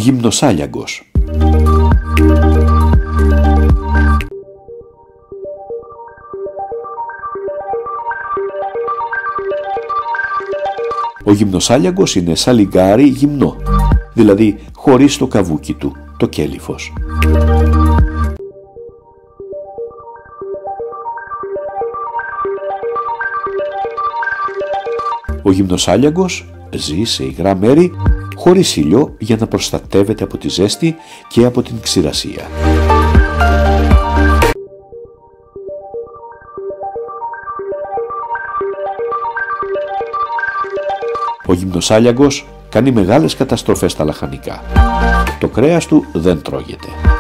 Γυμνοσάλιαγκος. Ο γυμνοσάλιαγκος είναι σαλιγκάρι γυμνό, δηλαδή χωρίς το καβούκι του, το κέλυφος. Ο γυμνοσάλιαγκος ζει σε υγρά μέρη, χωρίς ήλιο, για να προστατεύεται από τη ζέστη και από την ξηρασία. Ο γυμνοσάλιαγκος κάνει μεγάλες καταστροφές στα λαχανικά. Το κρέας του δεν τρώγεται.